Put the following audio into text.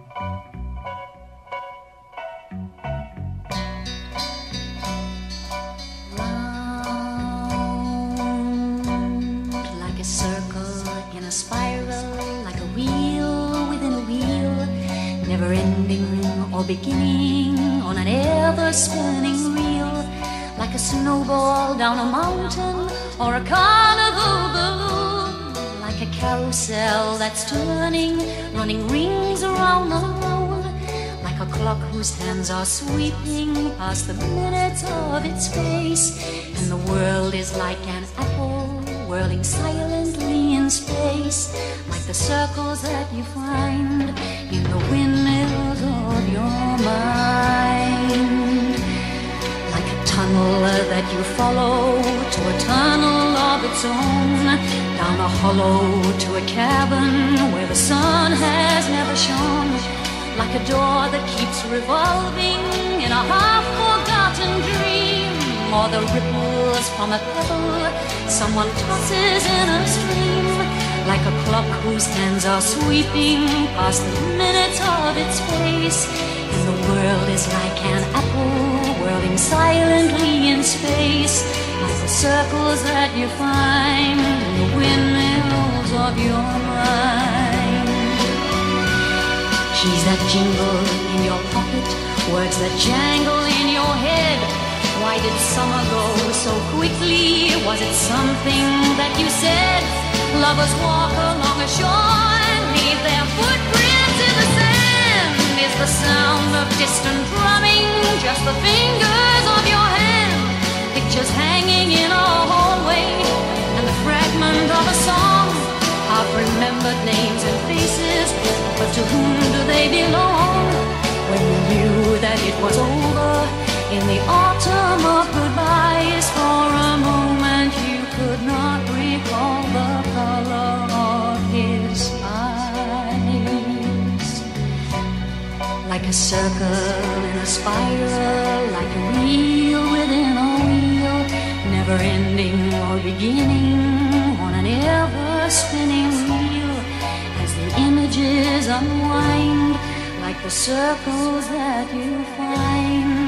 Beginning on an ever-spinning reel, like a snowball down a mountain or a carnival balloon, like a carousel that's turning, running rings around the moon, like a clock whose hands are sweeping past the minutes of its face, and the world is like an apple whirling silently in space, like the circles that you find in the windmills of your mind, like a tunnel that you follow to a tunnel of its own, down a hollow to a cabin where the sun has never shone, like a door that keeps revolving in a half-forgotten dream, or the ripples from a pebble someone tosses in a stream, like a clock whose hands are sweeping past the minutes of its face, and the world is like an apple whirling silently in space, like the circles that you find in the windmills of your mind. Keys that jingle in your pocket, words that jangle in your head. Why did summer go so quickly? Was it something that you said? Lovers walk along a shore and leave their footprints in the sand. Is the sound of distant drumming just the fingers of your hand? Pictures hanging in a hallway and the fragment of a song, half-remembered names and faces, but to whom do they belong? When you knew that it was over in the autumn of goodbyes, for a moment you could not recall the color of his eyes. Like a circle in a spiral, like a wheel within a wheel, never ending or beginning on an ever-spinning wheel, as the images unwind, like the circles that you find